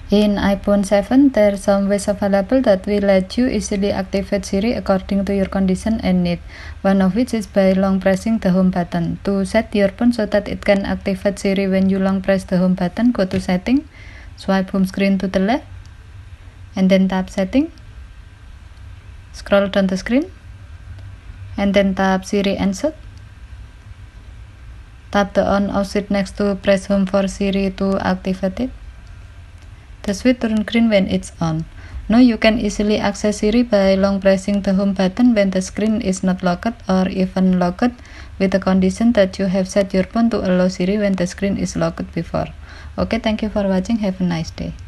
In iPhone 7, there are some ways available that will let you easily activate Siri according to your condition and need. One of which is by long pressing the home button. To set your phone so that it can activate Siri when you long press the home button, go to setting, swipe home screen to the left, and then tap setting, scroll down the screen, and then tap Siri Answer. Tap the on or switch next to press home for Siri to activate it. The switch turns green when it's on. Now you can easily access Siri by long pressing the home button when the screen is not locked or even locked, with the condition that you have set your phone to allow Siri when the screen is locked before. Okay, thank you for watching. Have a nice day.